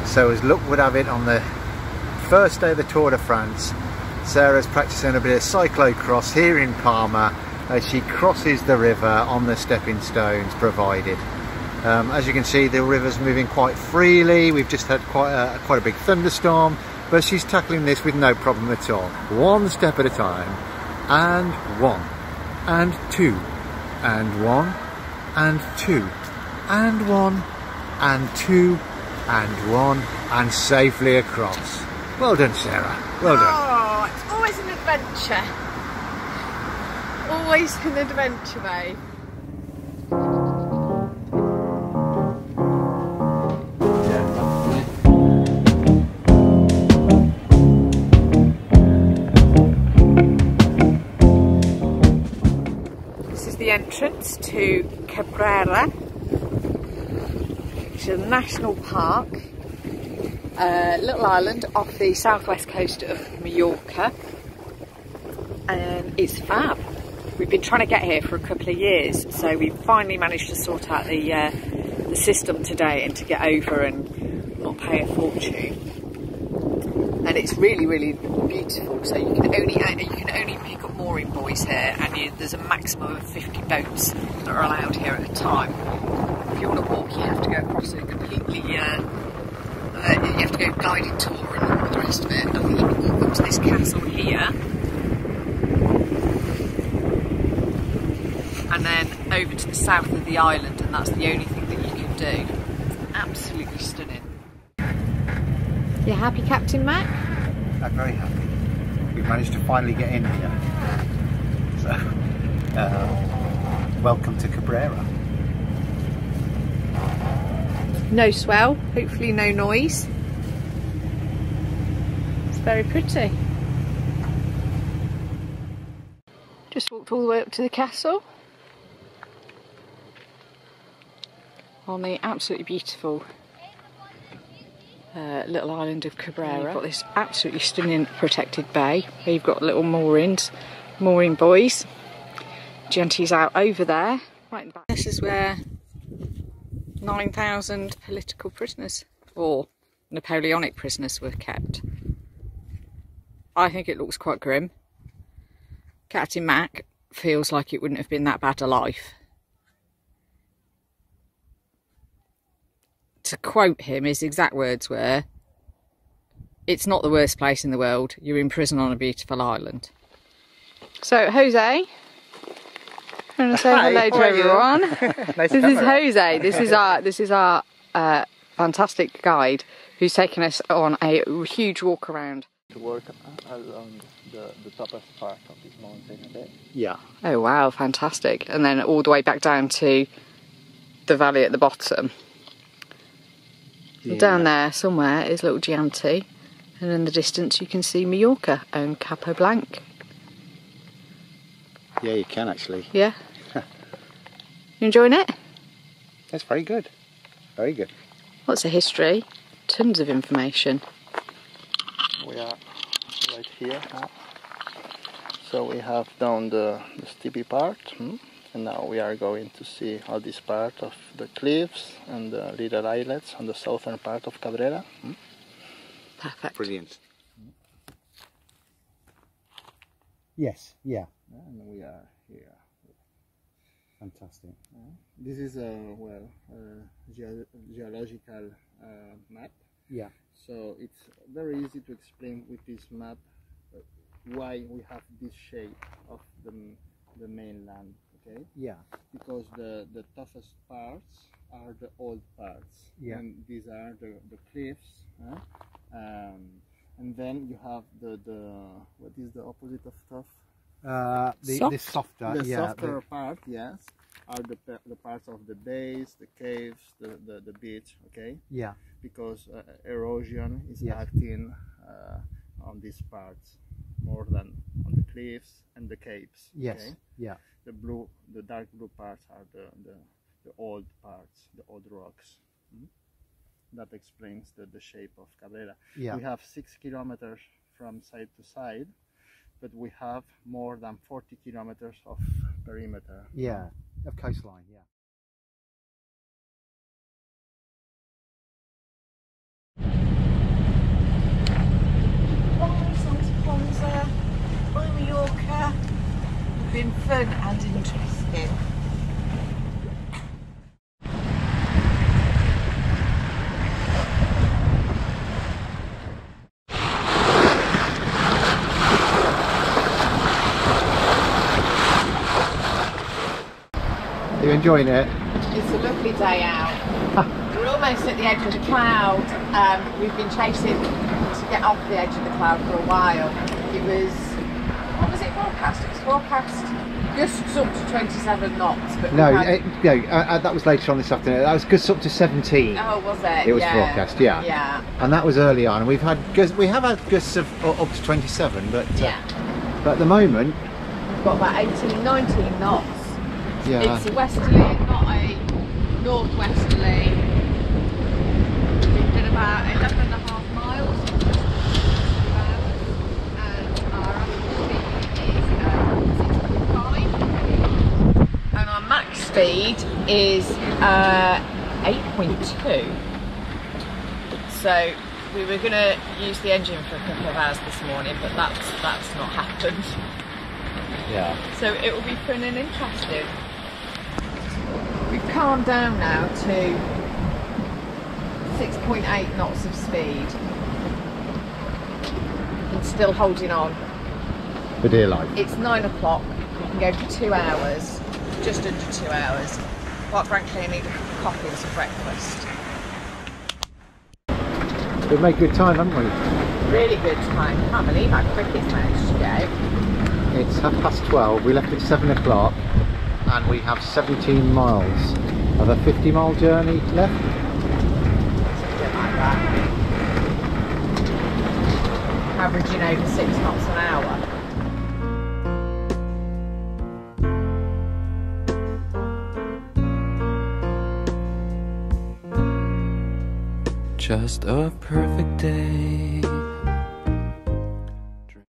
So as luck would have it, on the first day of the Tour de France, Sarah's practicing a bit of cyclo-cross here in Palma as she crosses the river on the stepping stones provided. As you can see, the river's moving quite freely. We've just had quite a big thunderstorm, but she's tackling this with no problem at all. One step at a time, and one, and two, and one, and two, and one, and two, and one, and safely across. Well done, Sarah. Well done. Oh, it's always an adventure. Always an adventure, babe. This is the entrance to Cabrera, which is a national park. Little island off the southwest coast of Mallorca, and it's fab. We've been trying to get here for a couple of years, so we finally managed to sort out the system today and to get over and not pay a fortune. And it's really, really beautiful. So you can only pick up mooring buoys here, and there's a maximum of 50 boats that are allowed here at a time. If you want to walk, you have to go across a completely. You have to go guided tour and all the rest of it. I think you can walk up to this castle here, and then over to the south of the island, and that's the only thing that you can do. It's absolutely stunning. You happy, Captain Mac? I'm very happy. We've managed to finally get in here. So, welcome to Cabrera. No swell, hopefully no noise. It's very pretty. Just walked all the way up to the castle on the absolutely beautiful little island of Cabrera. You've got this absolutely stunning protected bay where you've got little mooring buoys. Gentie's out over there, right in the back. This is where 9,000 political prisoners or Napoleonic prisoners were kept. I think it looks quite grim. Captain Mac feels like it wouldn't have been that bad a life. To quote him, his exact words were, "It's not the worst place in the world. You're in prison on a beautiful island." So, Jose, I'm going to say hello to everyone. Nice. This is Jose. This is our fantastic guide who's taken us on a huge walk around. To work along the toughest part of this mountain a bit. Yeah. Oh wow, fantastic! And then all the way back down to the valley at the bottom. Yeah. Down there somewhere is little Gianti, and in the distance you can see Mallorca and Capo Blanc. Yeah, you can actually. Yeah. You enjoying it? That's very good. Very good. Lots of history, tons of information. We are right here. So we have done the steepy part, and now we are going to see all this part of the cliffs and the little islets on the southern part of Cabrera. Perfect. Brilliant. Yes, yeah. And we are here. Fantastic. This is a geological map. Yeah. So it's very easy to explain with this map why we have this shape of the mainland. Okay. Yeah. Because the toughest parts are the old parts. Yeah. And these are the cliffs. And then you have the what is the opposite of tough? The softer, the softer part, yes, are the parts of the bays, the caves, the beach, okay? Yeah. Because erosion is acting on these parts more than on the cliffs and the caves. Yes. Okay? Yeah. The dark blue parts are the old parts, the old rocks. That explains the shape of Cabrera. Yeah. We have 6 kilometers from side to side, but we have more than 40 kilometers of perimeter. Yeah, of coastline, yeah. been fun and interesting. Are you enjoying it? It's a lovely day out. We're almost at the edge of the cloud. We've been chasing to get off the edge of the cloud for a while. It was, what was it forecast? It was forecast gusts up to 27 knots. But no, that was later on this afternoon. That was gusts up to 17. Oh, was it? It was forecast, yeah. Yeah. And that was early on. And we have had gusts of up to 27, but but at the moment we've got about 18, 19 knots. Yeah. It's a westerly, not a northwesterly. We've done about 11.5 miles in 2 hours, and our average speed is 6.5, and our max speed is 8.2. So we were going to use the engine for a couple of hours this morning, but that's not happened. Yeah. So it will be fun and interesting. We've calmed down now to 6.8 knots of speed and still holding on. For dear life. It's 9 o'clock, we can go for 2 hours, just under 2 hours. Quite frankly, I need a cup of coffee and some breakfast. We've made good time, haven't we? Really good time. I can't believe how quick it's managed to go. It's 12:30, we left at 7 o'clock. And we have 17 miles of a 50-mile journey left. Something like that. Averaging over 6 knots an hour. Just a perfect day.